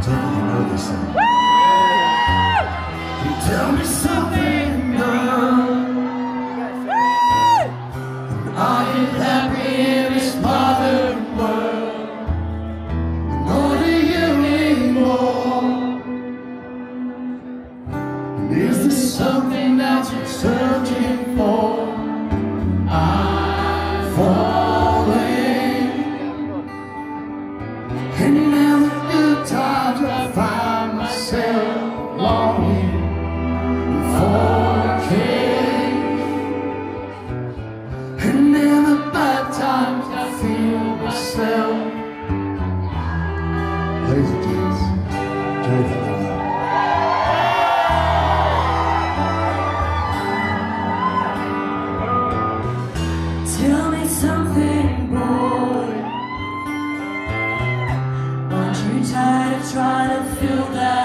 Take it, you know this song. Tell me something, girl. Are you happy in this modern world? Or do you need more? Is there something that you're searching for? I'm falling, and now the good times I find myself longing for change, and in the bad times I feel myself. Ladies and gents, Jonathan. Tell me something, boy. Aren't you tired of trying to fill that